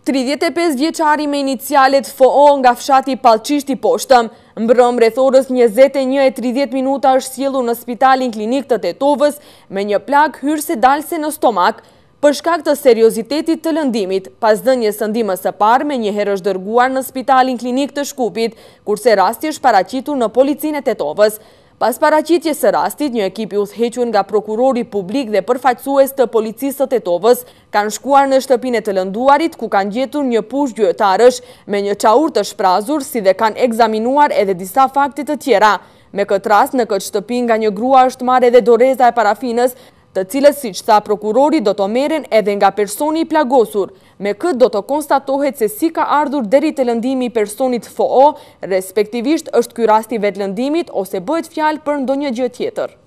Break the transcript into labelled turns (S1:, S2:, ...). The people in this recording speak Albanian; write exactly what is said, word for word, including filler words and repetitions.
S1: tridhjetë e pesë vjeçari me inicialet F O nga fshati Pallçishti Poshtëm, mbrëm rreth orës njëzet e një e tridhjetë minuta është sjellur në spitalin klinik të Tetovës me një plag hyrëse dalse në stomak për shkak të seriozitetit të lëndimit. Pas dhënies së ndihmës së parë, menjëherë është dërguar në spitalin klinik të Shkupit, kurse rasti është paraqitur në policinë e Tetovës. Pas paraqitjes së rastit, një ekip i udhëhequr nga prokurori publik dhe përfaqësues të policisë së Tetovës kanë shkuar në shtëpinë e të lënduarit, ku kanë gjetur një pushë gjyqtarësh me një çaur të shprazur, si dhe kanë ekzaminuar edhe disa fakte të tjera. Me këtë rast, në këtë shtëpi nga një grua është marrë edhe doreza e parafinës, të cilët, siç tha prokurori, do të merren edhe nga personi i plagosur. Me këtë do të konstatohet se si ka ardhur deri te lëndimi i personit F O, respektivisht është ky rasti vetë lëndimit ose bëhet fjalë për ndonjë gjë tjetër.